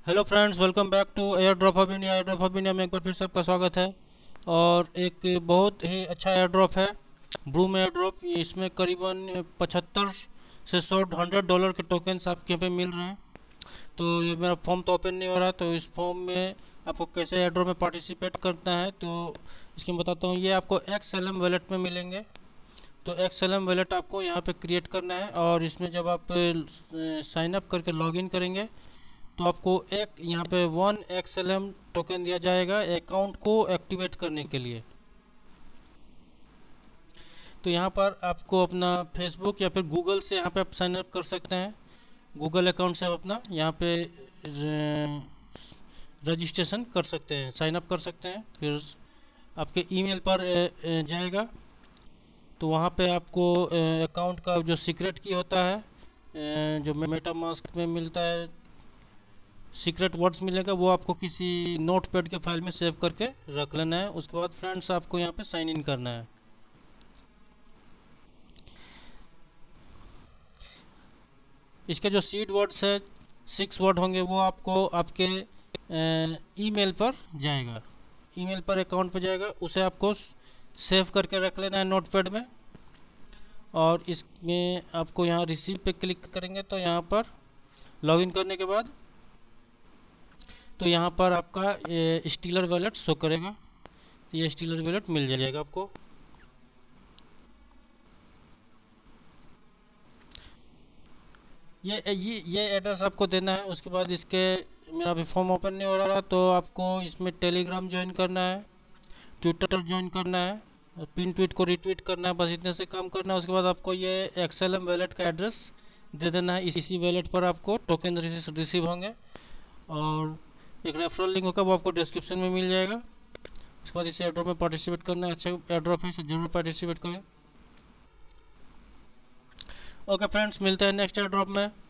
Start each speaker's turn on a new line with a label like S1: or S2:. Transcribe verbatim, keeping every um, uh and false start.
S1: Hello friends, welcome back to air drop hub India. Air drop hub India में एक बार फिर से आपका स्वागत है। और एक बहुत ही अच्छा एयर ड्रॉप है ब्लूम एयर ड्रॉप। इसमें करीबन पचहत्तर से सौ हंड्रेड डॉलर के टोकन्स आपके यहाँ पे मिल रहे हैं। तो ये मेरा फॉर्म तो ओपन नहीं हो रहा, तो इस फॉर्म में आपको कैसे एयर ड्रॉप में पार्टिसिपेट करना है तो इसके मैं बताता हूँ। ये आपको एक्स एल एम वॉलेट में मिलेंगे। तो एक्स एल एम वॉलेट आपको यहाँ पे क्रिएट करना है, और इसमें जब आप साइन अप करके लॉगिन करेंगे तो आपको एक यहाँ पे one X L M token दिया जाएगा अकाउंट को एक्टिवेट करने के लिए। तो यहाँ पर आपको अपना फेसबुक या फिर गूगल से यहाँ पे आप साइन अप कर सकते हैं। गूगल अकाउंट से आप अपना यहाँ पे रजिस्ट्रेशन कर सकते हैं, साइन अप कर सकते हैं। फिर आपके ईमेल पर अ, अ, जाएगा। तो वहाँ पे आपको अकाउंट का जो सीक्रेट की होता है, अ, जो मेटा मास्क में मिलता है सीक्रेट वर्ड्स मिलेगा, वो आपको किसी नोट पैड के फाइल में सेव करके रख लेना है। उसके बाद फ्रेंड्स आपको यहाँ पे साइन इन करना है। इसके जो सीड वर्ड्स है, सिक्स वर्ड होंगे, वो आपको आपके ईमेल पर जाएगा। ईमेल पर अकाउंट पर जाएगा, उसे आपको सेव करके रख लेना है नोट पैड में। और इसमें आपको यहाँ रिसीव पे क्लिक करेंगे तो यहाँ पर लॉगिन करने के बाद तो यहाँ पर आपका ये स्टीलर वॉलेट शो करेगा। तो ये स्टीलर वॉलेट मिल जाएगा आपको। ये ये ये एड्रेस आपको देना है। उसके बाद इसके मेरा अभी फॉर्म ओपन नहीं हो रहा, तो आपको इसमें टेलीग्राम ज्वाइन करना है, ट्विटर ज्वाइन करना है, पिन ट्वीट को रिट्वीट करना है। बस इतने से काम करना है। उसके बाद आपको ये एक्सएलएम वॉलेट का एड्रेस दे देना है। इसी वॉलेट पर आपको टोकन रिसीव होंगे, और एक रेफरल लिंक होगा, वो आपको डिस्क्रिप्शन में मिल जाएगा। उसके बाद इस एयरड्रॉप में पार्टिसिपेट करना है। अच्छा एयरड्रॉप है, इसे जरूर पार्टिसिपेट करें। ओके फ्रेंड्स, मिलते हैं नेक्स्ट एयरड्रॉप में।